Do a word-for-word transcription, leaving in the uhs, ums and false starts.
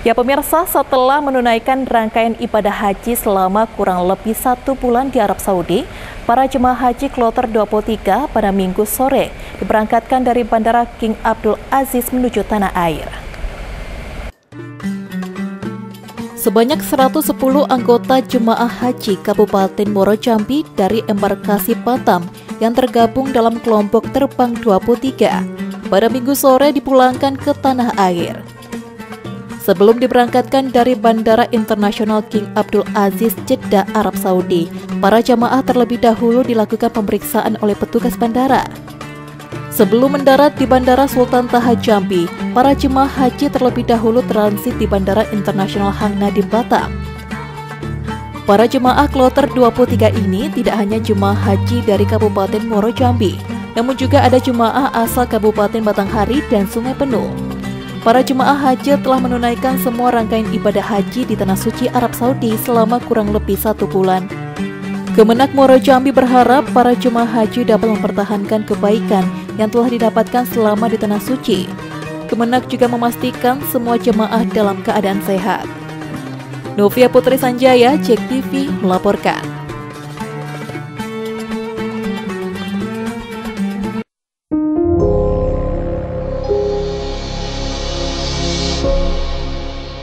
Ya pemirsa, setelah menunaikan rangkaian ibadah haji selama kurang lebih satu bulan di Arab Saudi, para jemaah haji kloter dua puluh tiga pada Minggu sore diberangkatkan dari Bandara King Abdul Aziz menuju tanah air. Sebanyak seratus sepuluh anggota jemaah haji Kabupaten Muaro Jambi dari embarkasi Batam yang tergabung dalam kelompok terbang dua puluh tiga pada Minggu sore dipulangkan ke tanah air. Sebelum diberangkatkan dari Bandara Internasional King Abdul Aziz, Jeddah, Arab Saudi, para jamaah terlebih dahulu dilakukan pemeriksaan oleh petugas bandara. Sebelum mendarat di Bandara Sultan Taha Jambi, para jemaah haji terlebih dahulu transit di Bandara Internasional Hang Nadiem Batam. Para jemaah kloter dua puluh tiga ini tidak hanya jemaah haji dari Kabupaten Muaro Jambi, namun juga ada jemaah asal Kabupaten Batanghari dan Sungai Penuh. Para jemaah haji telah menunaikan semua rangkaian ibadah haji di Tanah Suci Arab Saudi selama kurang lebih satu bulan. Kemenak Muaro Jambi berharap para jemaah haji dapat mempertahankan kebaikan yang telah didapatkan selama di Tanah Suci. Kemenak juga memastikan semua jemaah dalam keadaan sehat. Novia Putri Sanjaya, Jek T V melaporkan.